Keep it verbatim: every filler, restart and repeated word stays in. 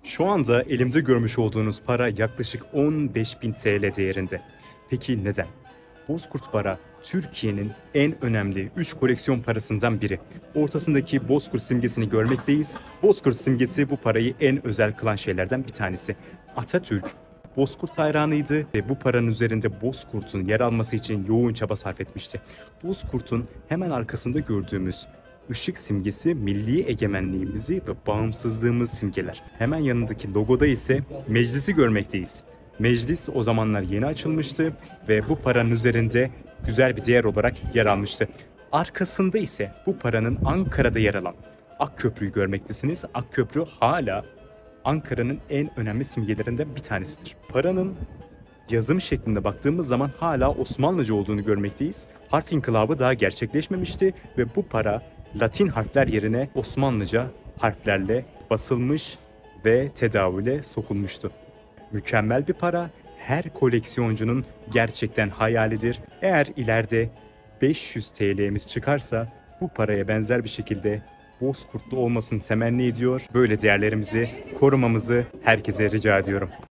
Şu anda elimde görmüş olduğunuz para yaklaşık on beş bin T L değerinde. Peki neden? Bozkurt para Türkiye'nin en önemli üç koleksiyon parasından biri. Ortasındaki Bozkurt simgesini görmekteyiz. Bozkurt simgesi bu parayı en özel kılan şeylerden bir tanesi. Atatürk Bozkurt hayranıydı ve bu paranın üzerinde Bozkurt'un yer alması için yoğun çaba sarf etmişti. Bozkurt'un hemen arkasında gördüğümüz Işık simgesi milli egemenliğimizi ve bağımsızlığımız simgeler. Hemen yanındaki logoda ise meclisi görmekteyiz. Meclis o zamanlar yeni açılmıştı ve bu paranın üzerinde güzel bir değer olarak yer almıştı. Arkasında ise bu paranın Ankara'da yer alan Akköprü'yü görmektesiniz. Akköprü hala Ankara'nın en önemli simgelerinden bir tanesidir. Paranın yazım şeklinde baktığımız zaman hala Osmanlıca olduğunu görmekteyiz. Harf inkılabı daha gerçekleşmemişti ve bu para Latin harfler yerine Osmanlıca harflerle basılmış ve tedavüle sokulmuştu. Mükemmel bir para, her koleksiyoncunun gerçekten hayalidir. Eğer ileride beş yüz T L'miz çıkarsa bu paraya benzer bir şekilde Bozkurtlu olmasını temenni ediyor. Böyle değerlerimizi korumamızı herkese rica ediyorum.